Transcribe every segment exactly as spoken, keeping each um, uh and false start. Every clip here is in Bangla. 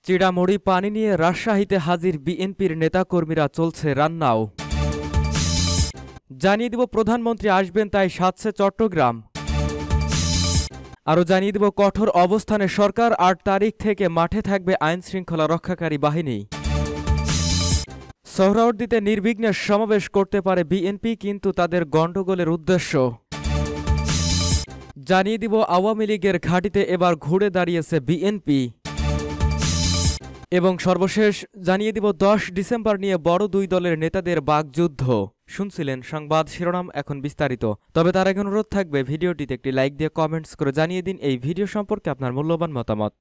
চিড়ামুড়ি পানি নিয়ে রাজশাহীতে হাজির বিএনপির নেতাকর্মীরা, চলছে রান্নাও। জানিয়ে দিব প্রধানমন্ত্রী আসবেন, তাই সাজছে চট্টগ্রাম। আরও জানিয়ে দিব কঠোর অবস্থানে সরকার, আট তারিখ থেকে মাঠে থাকবে আইন শৃঙ্খলা রক্ষাকারী বাহিনী। সোহরাওয়ার্দীতে নির্বিঘ্নে সমাবেশ করতে পারে বিএনপি, কিন্তু তাদের গণ্ডগোলের উদ্দেশ্য। জানিয়ে দিব আওয়ামী লীগের ঘাঁটিতে এবার ঘুরে দাঁড়িয়েছে বিএনপি। এবং সর্বশেষ জানিয়ে দিব দশ ডিসেম্বর নিয়ে বড় দুই দলের নেতাদের বাগযুদ্ধ। শুনছিলেন সংবাদ শিরোনাম, এখন বিস্তারিত। তবে তার আগে অনুরোধ থাকবে ভিডিওটিতে একটি লাইক দিয়ে কমেন্টস করে জানিয়ে দিন এই ভিডিও সম্পর্কে আপনার মূল্যবান মতামত।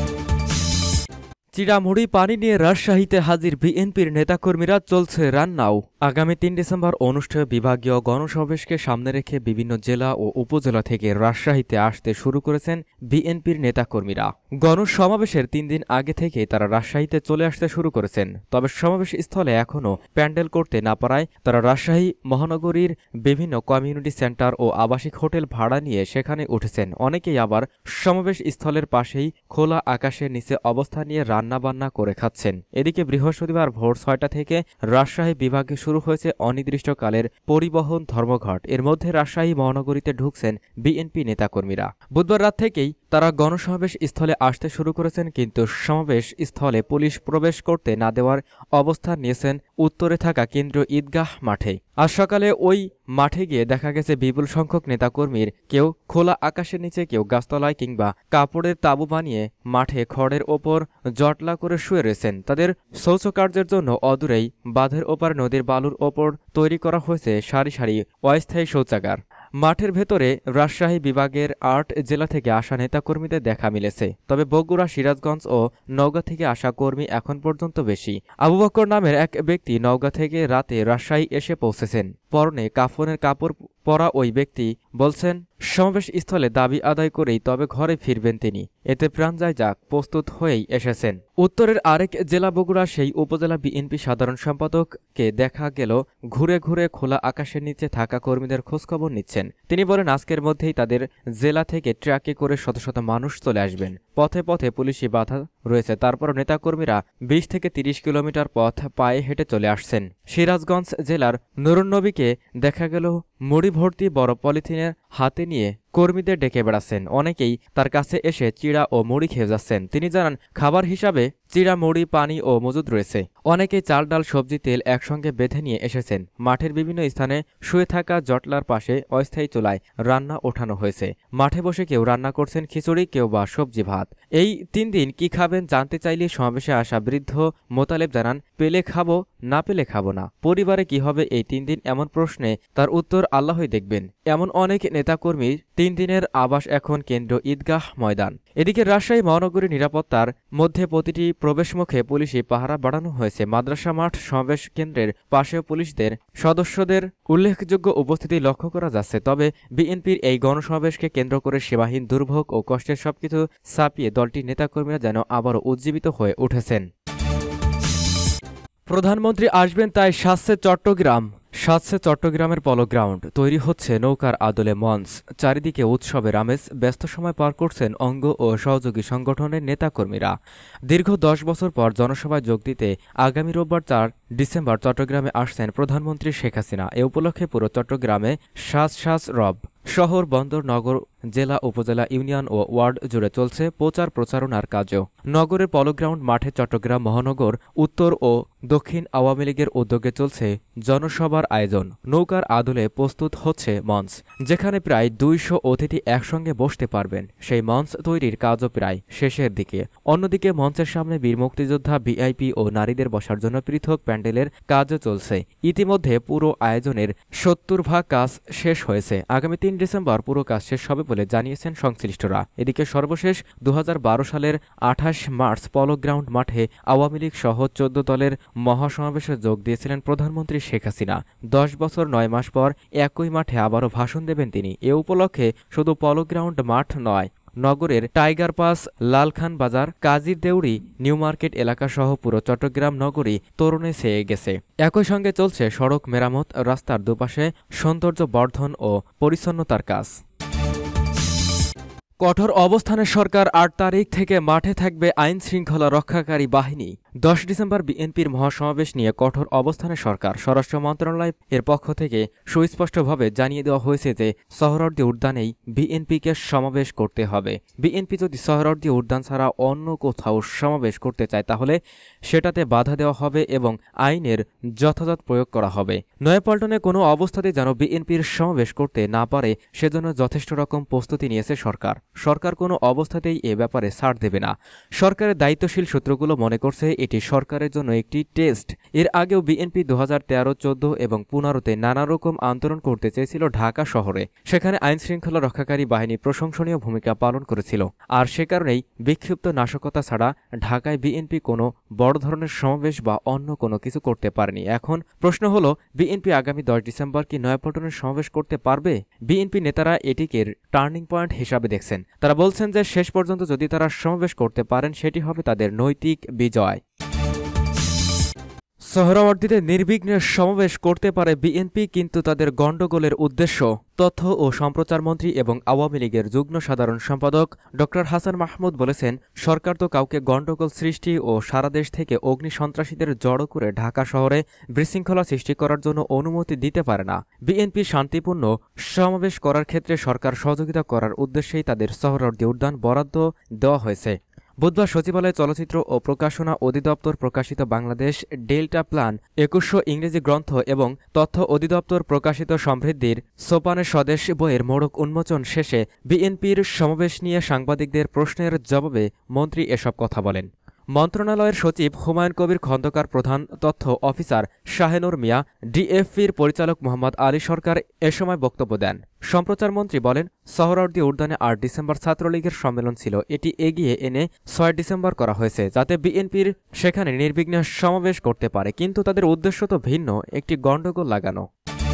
চিড়ামুড়ি পানি নিয়ে রাজশাহীতে হাজির বিএনপির নেতাকর্মীরা, চলছে রান্নাও। আগামী তিন ডিসেম্বর অনুষ্ঠেয় বিভাগীয় গণসমাবেশকে সামনে রেখে বিভিন্ন জেলা ও উপজেলা থেকে রাজশাহীতে আসতে শুরু করেছেন বিএনপির নেতাকর্মীরা। গণসমাবেশের তিন দিন আগে থেকে তারা রাজশাহীতে চলে আসতে শুরু করেছেন। তবে সমাবেশ স্থলে এখনও প্যান্ডেল করতে না পারায় তারা রাজশাহী মহানগরীর বিভিন্ন কমিউনিটি সেন্টার ও আবাসিক হোটেল ভাড়া নিয়ে সেখানে উঠেছেন। অনেকেই আবার সমাবেশ স্থলের পাশেই খোলা আকাশের নিচে অবস্থান নিয়ে রান্নাবান্না করে খাচ্ছেন। এদিকে বৃহস্পতিবার ভোর ছয়টা থেকে রাজশাহী বিভাগে শুরু হয়েছে অনির্দিষ্টকালের পরিবহন ধর্মঘট। এর মধ্যে রাজশাহী মহানগরীতে ঢুকছেন বিএনপি নেতাকর্মীরা। বুধবার রাত থেকেই তারা গণসমাবেশ স্থলে আসতে শুরু করেছেন, কিন্তু সমাবেশ স্থলে পুলিশ প্রবেশ করতে না দেওয়ার অবস্থান নিয়েছেন উত্তরে থাকা কেন্দ্রীয় ঈদগাহ মাঠে। আজ সকালে ওই মাঠে গিয়ে দেখা গেছে বিপুল সংখ্যক নেতাকর্মীর কেউ খোলা আকাশের নিচে, কেউ গাছতলায় কিংবা কাপড়ের তাঁবু বানিয়ে মাঠে খড়ের ওপর জটলা করে শুয়ে রয়েছেন। তাদের শৌচকার্যের জন্য অদূরেই বাঁধের ওপার নদীর বালুর ওপর তৈরি করা হয়েছে সারি সারি অস্থায়ী শৌচাগার। মাঠের ভেতরে রাজশাহী বিভাগের আট জেলা থেকে আসা নেতাকর্মীদের দেখা মিলেছে। তবে বগুড়া, সিরাজগঞ্জ ও নওগাঁ থেকে আসা কর্মী এখন পর্যন্ত বেশি। আবু বকর নামের এক ব্যক্তি নওগাঁ থেকে রাতে রাজশাহী এসে পৌঁছেছেন। পরনে কাফনের কাপড় পরা ওই ব্যক্তি বলছেন, সমাবেশ স্থলে দাবি আদায় করেই তবে ঘরে ফিরবেন তিনি। এতে প্রাণ যায় যাক, প্রস্তুত হয়েই এসেছেন। উত্তরের আরেক জেলা বগুড়া, সেই উপজেলা বিএনপি সাধারণ সম্পাদককে দেখা গেল ঘুরে ঘুরে খোলা আকাশের নিচে থাকা কর্মীদের খোঁজখবর নিচ্ছেন। তিনি বলেন, আজকের মধ্যেই তাদের জেলা থেকে ট্রাকে করে শত শত মানুষ চলে আসবেন। পথে পথে পুলিশি বাধা রয়েছে, তারপর নেতাকর্মীরা বিশ থেকে তিরিশ কিলোমিটার পথ পায়ে হেঁটে চলে আসছেন। সিরাজগঞ্জ জেলার নুরুন্নবীকে দেখা গেল মুড়ি ভর্তি বড় পলিথিনের হাতে নিয়ে কর্মীদের ডেকে বেড়াচ্ছেন। অনেকেই তার কাছে এসে চিড়া ও মুড়ি খেয়ে যাচ্ছেন। তিনি জানান, খাবার হিসাবে চিড়া, মুড়ি, পানি ও মজুদ রয়েছে। অনেকেই চাল, ডাল, সবজি, তেল একসঙ্গে বেঁধে নিয়ে এসেছেন। মাঠের বিভিন্ন স্থানে শুয়ে থাকা জটলার পাশে অস্থায়ী চুলায় রান্না ওঠানো হয়েছে। মাঠে বসে কেউ রান্না করছেন খিচুড়ি, কেউ বা সবজি ভাত। এই তিন দিন কি খাবেন জানতে চাইলে সমাবেশে আসা বৃদ্ধ মোতালেব জানান, পেলে খাবো, না পেলে খাবো না। পরিবারে কি হবে এই তিন দিন, এমন প্রশ্নে তার উত্তর আল্লাহই দেখবেন। এমন অনেক নেতাকর্মীর তিন দিনের আবাস এখন কেন্দ্র ঈদগাহ ময়দান। এদিকে রাজশাহী মহানগরীর নিরাপত্তার মধ্যে প্রতিটি প্রবেশমুখে পুলিশি পাহারা বাড়ানো হয়েছে। মাদ্রাসা মাঠ, সমাবেশ কেন্দ্রের পাশেও পুলিশদের সদস্যদের উল্লেখযোগ্য উপস্থিতি লক্ষ্য করা যাচ্ছে। তবে বিএনপির এই গণসমাবেশকে কেন্দ্র করে সেবাহীন দুর্ভোগ ও কষ্টের সবকিছু ছাপিয়ে দলটির নেতাকর্মীরা যেন আবারও উজ্জীবিত হয়ে উঠেছেন। প্রধানমন্ত্রী আসবেন, তাই সাজছে চট্টগ্রাম। সাজছে চট্টগ্রামের পলো গ্রাউন্ড, তৈরি হচ্ছে নৌকার আদলে মঞ্চ। চারিদিকে উৎসবের আমেজ, ব্যস্ত সময় পার করছেন অঙ্গ ও সহযোগী সংগঠনের নেতাকর্মীরা। দীর্ঘ দশ বছর পর জনসভায় যোগ দিতে আগামী রোববার চার ডিসেম্বর চট্টগ্রামে আসছেন প্রধানমন্ত্রী শেখ হাসিনা। এ উপলক্ষে পুরো চট্টগ্রামে সাজ সাজ রব। শহর, বন্দর, নগর, জেলা, উপজেলা, ইউনিয়ন ও ওয়ার্ড জুড়ে চলছে প্রচার প্রচারণার কাজও। নগরের পলো গ্রাউন্ড মাঠে চট্টগ্রাম মহানগর উত্তর ও দক্ষিণ আওয়ামী লীগের উদ্যোগে চলছে জনসভার আয়োজন। নৌকার আদলে প্রস্তুত হচ্ছে মঞ্চ, যেখানে প্রায় দুইশো অতিথি একসঙ্গে বসতে পারবেন। সেই মঞ্চ তৈরির কাজও প্রায় শেষের দিকে। অন্যদিকে মঞ্চের সামনে বীর মুক্তিযোদ্ধা, ভিআইপি ও নারীদের বসার জন্য পৃথক প্যান্ডেলের কাজও চলছে। ইতিমধ্যে পুরো আয়োজনের সত্তর ভাগ কাজ শেষ হয়েছে। আগামী তিন ডিসেম্বর পুরো কাজ শেষ হবে বলে জানিয়েছেন সংশ্লিষ্টরা। এদিকে সর্বশেষ দু হাজার বারো সালের আঠাশ মার্চ পলো গ্রাউন্ড মাঠে আওয়ামী লীগ সহ চোদ্দ দলের মহাসমাবেশে যোগ দিয়েছিলেন প্রধানমন্ত্রী শেখ হাসিনা। দশ বছর নয় মাস পর একই মাঠে আবারও ভাষণ দেবেন তিনি। এ উপলক্ষে শুধু পলো গ্রাউন্ড মাঠ নয়, নগরের টাইগার পাস, লালখান বাজার, কাজীর দেউড়ি, নিউ মার্কেট এলাকা সহ পুরো চট্টগ্রাম নগরী তরুণে ছেয়ে গেছে। একই সঙ্গে চলছে সড়ক মেরামত, রাস্তার দুপাশে সৌন্দর্য বর্ধন ও পরিচ্ছন্নতার কাজ। কঠোর অবস্থানে সরকার আট তারিখ থেকে মাঠে থাকবে আইন শৃঙ্খলা রক্ষাকারী বাহিনী। দশ ডিসেম্বর বিএনপির মহাসমাবেশ নিয়ে কঠোর অবস্থানে সরকার। স্বরাষ্ট্র মন্ত্রণালয় এর পক্ষ থেকে সুস্পষ্টভাবে জানিয়ে দেওয়া হয়েছে যে সোহরাওয়ার্দী উদ্যানেই বিএনপিকে সমাবেশ করতে হবে। বিএনপি যদি সোহরাওয়ার্দী উদ্যান ছাড়া অন্য কোথাও সমাবেশ করতে চায় তাহলে সেটাতে বাধা দেওয়া হবে এবং আইনের যথাযথ প্রয়োগ করা হবে। নয়াপল্টনে কোনো অবস্থাতে যেন বিএনপির সমাবেশ করতে না পারে সেজন্য যথেষ্ট রকম প্রস্তুতি নিয়েছে সরকার। সরকার কোনো অবস্থাতেই এ ব্যাপারে ছাড় দেবে না। সরকারের দায়িত্বশীল সূত্রগুলো মনে করছে এটি সরকারের জন্য একটি টেস্ট। এর আগেও বিএনপি দু হাজার তেরো চোদ্দ এবং পনেরোতে নানা রকম আন্দোলন করতে চেয়েছিল ঢাকা শহরে। সেখানে আইন শৃঙ্খলা রক্ষাকারী বাহিনী প্রশংসনীয় ভূমিকা পালন করেছিল। আর সে কারণেই বিক্ষিপ্ত নাশকতা ছাড়া ঢাকায় বিএনপি কোনো বড় ধরনের সমাবেশ বা অন্য কোনো কিছু করতে পারেনি। এখন প্রশ্ন হলো, বিএনপি আগামী দশ ডিসেম্বর কি নয়াপল্টনের সমাবেশ করতে পারবে? বিএনপি নেতারা এটিকে টার্নিং পয়েন্ট হিসাবে দেখছেন। তারা বলছেন যে শেষ পর্যন্ত যদি তারা সমাবেশ করতে পারেন সেটি হবে তাদের নৈতিক বিজয়। সোহরাওয়ার্দীতে নির্বিঘ্নে সমাবেশ করতে পারে বিএনপি, কিন্তু তাদের গণ্ডগোলের উদ্দেশ্য। তথ্য ও সম্প্রচার মন্ত্রী এবং আওয়ামী লীগের যুগ্ম সাধারণ সম্পাদক ড হাসান মাহমুদ বলেছেন, সরকার তো কাউকে গণ্ডগোল সৃষ্টি ও সারা দেশ থেকে অগ্নি সন্ত্রাসীদের জড়ো করে ঢাকা শহরে বিশৃঙ্খলা সৃষ্টি করার জন্য অনুমতি দিতে পারে না। বিএনপি শান্তিপূর্ণ সমাবেশ করার ক্ষেত্রে সরকার সহযোগিতা করার উদ্দেশ্যেই তাদের সোহরাওয়ার্দী উদ্যান বরাদ্দ দেওয়া হয়েছে। বুধবার সচিবালয়ে চলচ্চিত্র ও প্রকাশনা অধিদপ্তর প্রকাশিত বাংলাদেশ ডেল্টা প্ল্যান একুশশো ইংরেজি গ্রন্থ এবং তথ্য অধিদপ্তর প্রকাশিত সমৃদ্ধির সোপানের স্বদেশ বইয়ের মোড়ক উন্মোচন শেষে বিএনপির সমাবেশ নিয়ে সাংবাদিকদের প্রশ্নের জবাবে মন্ত্রী এসব কথা বলেন। মন্ত্রণালয়ের সচিব হুমায়ুন কবির খন্দকার, প্রধান তথ্য অফিসার শাহেনুর মিয়া, ডিএফপির পরিচালক মোহাম্মদ আলী সরকার এ সময় বক্তব্য দেন। সম্প্রচারমন্ত্রী বলেন, সোহরাওয়ার্দী উদ্যানে আট ডিসেম্বর ছাত্রলীগের সম্মেলন ছিল, এটি এগিয়ে এনে ছয় ডিসেম্বর করা হয়েছে যাতে বিএনপির সেখানে নির্বিঘ্নে সমাবেশ করতে পারে, কিন্তু তাদের উদ্দেশ্য তো ভিন্ন, একটি গণ্ডগোল লাগানো।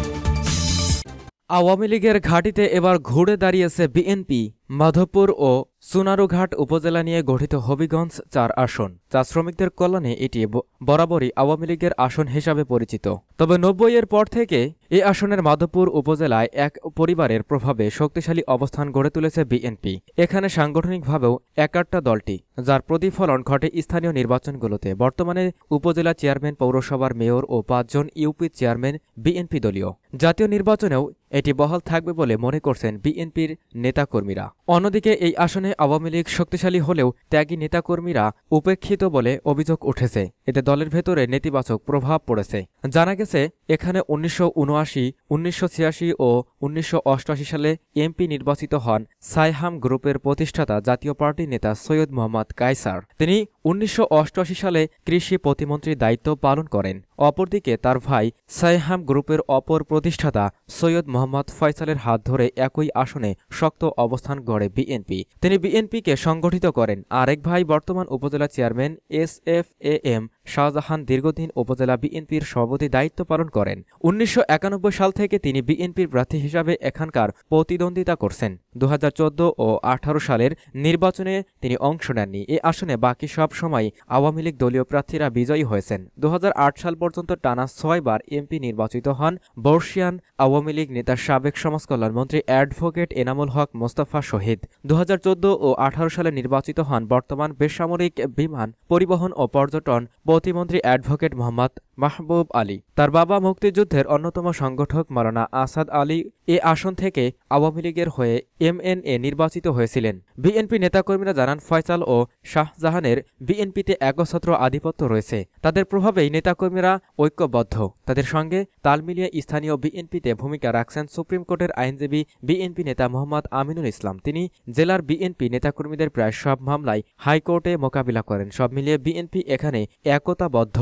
আওয়ামী লীগের ঘাঁটিতে এবার ঘুরে দাঁড়িয়েছে বিএনপি। মাধবপুর ও চুনারুঘাট উপজেলা নিয়ে গঠিত হবিগঞ্জ চার আসন। চা শ্রমিকদের কল্যাণে এটি বরাবরই আওয়ামী লীগের আসন হিসাবে পরিচিত। তবে নব্বই এর পর থেকে এই আসনের মাধবপুর উপজেলায় এক পরিবারের প্রভাবে শক্তিশালী অবস্থান গড়ে তুলেছে বিএনপি। এখানে সাংগঠনিকভাবেও একাট্টা দলটি, যার প্রতিফলন ঘটে স্থানীয় নির্বাচনগুলোতে। বর্তমানে উপজেলা চেয়ারম্যান, পৌরসভার মেয়র ও পাঁচজন ইউপি চেয়ারম্যান বিএনপি দলীয়। জাতীয় নির্বাচনেও এটি বহাল থাকবে বলে মনে করছেন বিএনপির নেতাকর্মীরা। অন্যদিকে এই আসনে আওয়ামী লীগ শক্তিশালী হলেও ত্যাগী নেতাকর্মীরা উপেক্ষিত বলে অভিযোগ উঠেছে। এতে দলের ভেতরে নেতিবাচক প্রভাব পড়েছে। জানা গেছে, এখানে উনিশশো উনআশি, উনিশশো ছিয়াশি ও উনিশশো অষ্টআশি সালে এমপি নির্বাচিত হন সাইহাম গ্রুপের প্রতিষ্ঠাতা জাতীয় পার্টির নেতা সৈয়দ মোহাম্মদ কায়সার। তিনি উনিশশো অষ্টআশি সালে কৃষি প্রতিমন্ত্রীর দায়িত্ব পালন করেন। অপরদিকে তার ভাই সাইহাম গ্রুপের অপর প্রতিষ্ঠাতা সৈয়দ মোহাম্মদ ফয়সালের হাত ধরে একই আসনে শক্ত অবস্থান গড়ে বিএনপি। তিনি বিএনপিকে সংগঠিত করেন। আরেক ভাই বর্তমান উপজেলা chairman S F A M Shahjahan দীর্ঘদিন উপজেলা বিএনপির সভাপতি দায়িত্ব পালন করেন। উনিশশো একানব্বই সাল থেকে তিনি বিএনপির প্রার্থী হিসাবে এখানকার প্রতিদ্বন্দ্বিতা করছেন। দু হাজার চোদ্দ ও আঠারো সালের নির্বাচনে তিনি অংশ নেননি। এ আসনে বাকি সব সময় আওয়ামী লীগ দলীয় প্রার্থীরা বিজয়ী হয়েছেন। দু হাজার আট সাল পর্যন্ত টানা ছয়বার এমপি নির্বাচিত হন বর্ষিয়ান আওয়ামী লীগ নেতা সাবেক সমাজকল্যাণমন্ত্রী অ্যাডভোকেট এনামুল হক মোস্তফা শহীদ। দু হাজার চোদ্দ ও আঠারো সালে নির্বাচিত হন বর্তমান বেসামরিক বিমান পরিবহন ও পর্যটন প্রতিমন্ত্রী অ্যাডভোকেট মোহাম্মদ মাহবুব আলী। তার বাবা মুক্তিযুদ্ধের অন্যতম সংগঠক মাওলানা আসাদ আলী এ আসন থেকে আওয়ামী লীগের হয়ে এমএনএ নির্বাচিত হয়েছিলেন। বিএনপি নেতাকর্মীরা জানান, ফয়সাল ও শাহজাহানের বিএনপিতে একছত্র আধিপত্য রয়েছে। তাদের প্রভাবেই নেতাকর্মীরা ঐক্যবদ্ধ। তাদের সঙ্গে তাল মিলিয়ে স্থানীয় বিএনপিতে ভূমিকা রাখছেন সুপ্রিম কোর্টের আইনজীবী বিএনপি নেতা মোহাম্মদ আমিনুল ইসলাম। তিনি জেলার বিএনপি নেতাকর্মীদের প্রায় সব মামলায় হাইকোর্টে মোকাবিলা করেন। সব মিলিয়ে বিএনপি এখানে একতাবদ্ধ।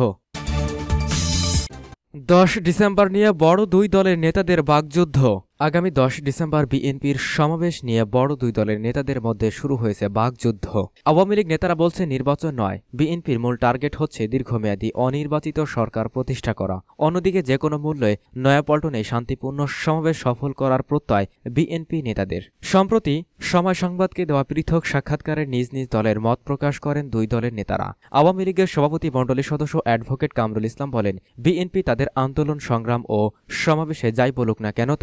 দশ ডিসেম্বর নিয়ে বড় দুই দলের নেতাদের বাগযুদ্ধ। আগামী দশ ডিসেম্বর বিএনপির সমাবেশ নিয়ে বড় দুই দলের নেতাদের মধ্যে শুরু হয়েছে বাগযুদ্ধ। আওয়ামী লীগ নেতারা বলছে, নির্বাচন নয়, বিএনপির মূল টার্গেট হচ্ছে দীর্ঘমেয়াদী অনির্বাচিত সরকার প্রতিষ্ঠা করা। অন্যদিকে যে কোনো মূল্যে নয়াপল্টনে শান্তিপূর্ণ সমাবেশ সফল করার প্রত্যয় বিএনপি নেতাদের। সম্প্রতি সময় সংবাদকে দেওয়া পৃথক সাক্ষাৎকারে নিজ নিজ দলের মত প্রকাশ করেন দুই দলের নেতারা। আওয়ামী লীগের সভাপতি মণ্ডলীর সদস্য অ্যাডভোকেট কামরুল ইসলাম বলেন, বিএনপি তাদের আন্দোলন, সংগ্রাম ও সমাবেশে যাই বলুক না কেন তাদের মূল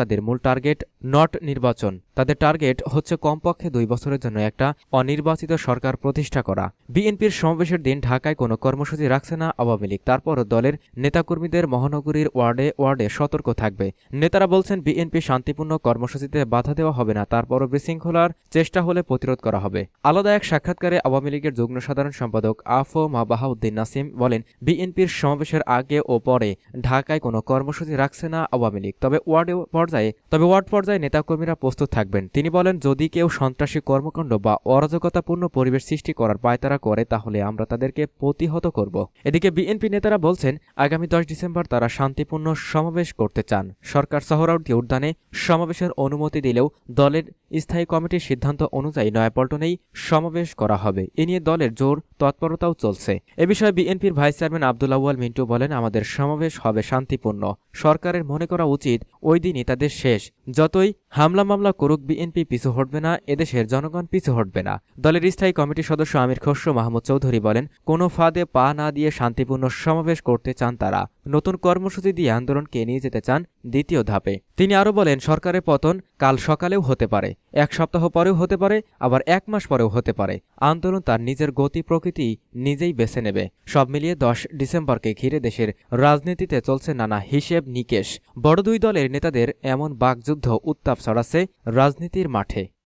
টার্গেট নট নির্বাচন। তাদের টার্গেট হচ্ছে কমপক্ষে দুই বছরের জন্য একটা অনির্বাচিত সরকার প্রতিষ্ঠা করা। বিএনপির সমাবেশের দিন ঢাকায় কোনো কর্মসূচি রাখছে না আওয়ামী লীগ। তারপরও দলের নেতাকর্মীদের মহানগরীর ওয়ার্ডে ওয়ার্ডে সতর্ক থাকবে। নেতারা বলছেন, বিএনপি শান্তিপূর্ণ কর্মসূচিতে বাধা দেওয়া হবে না, তারপরও বিশৃঙ্খলার চেষ্টা হলে প্রতিরোধ করা হবে। আলাদা এক সাক্ষাৎকারে আওয়ামী লীগের যুগ্ম সাধারণ সম্পাদক আফ মা বাহাউদ্দিন নাসিম বলেন, বিএনপির সমাবেশের আগে ও পরে ঢাকায় কোনো কর্মসূচি রাখছে না আওয়ামী লীগ। তবে ওয়ার্ড পর্যায়ে তবে ওয়ার্ড পর্যায়ে নেতাকর্মীরা প্রস্তুত থাকবেন। তিনি বলেন, যদি কেউ সন্ত্রাসী কর্মকাণ্ড বা অরাজকতাপূর্ণ পরিবেশ সৃষ্টি করার পায়তারা করে তাহলে আমরা তাদেরকে প্রতিহত করব। এদিকে বিএনপি নেতারা বলছেন, আগামী দশ ডিসেম্বর তারা শান্তিপূর্ণ সমাবেশ করতে চান। সরকার সোহরাওয়ার্দী উদ্যানে সমাবেশের অনুমতি দিলেও দলের স্থায়ী কমিটির সিদ্ধান্ত অনুযায়ী নয়াপল্টনেই সমাবেশ করা হবে। এ নিয়ে দলের জোর তৎপরতাও চলছে। এ বিষয়ে বিএনপির ভাইস চেয়ারম্যান আব্দুল আউয়াল মিন্টু বলেন, আমাদের সমাবেশ হবে শান্তিপূর্ণ। সরকারের মনে করা উচিত ওই দিনই তাদের শেষ। যতই হামলা মামলা করুক বিএনপি পিছু হটবে না, এদেশের জনগণ পিছু হটবে না। দলের স্থায়ী কমিটির সদস্য আমির খসরু মাহমুদ চৌধুরী বলেন, কোনো ফাঁদে পা না দিয়ে শান্তিপূর্ণ সমাবেশ করতে চান তারা। নতুন কর্মসূচি দিয়ে আন্দোলনকে নিয়ে যেতে চান দ্বিতীয় ধাপে। তিনি আরও বলেন, সরকারের পতন কাল সকালেও হতে পারে, এক সপ্তাহ পরেও হতে পারে, আবার এক মাস পরেও হতে পারে। আন্দোলন তার নিজের গতি প্রকৃতি নিজেই বেছে নেবে। সব মিলিয়ে দশ ডিসেম্বরকে ঘিরে দেশের রাজনীতিতে চলছে নানা হিসেব নিকেশ। বড় দুই দলের নেতাদের এমন বাকযুদ্ধ উত্তাপ ছড়াচ্ছে রাজনীতির মাঠে।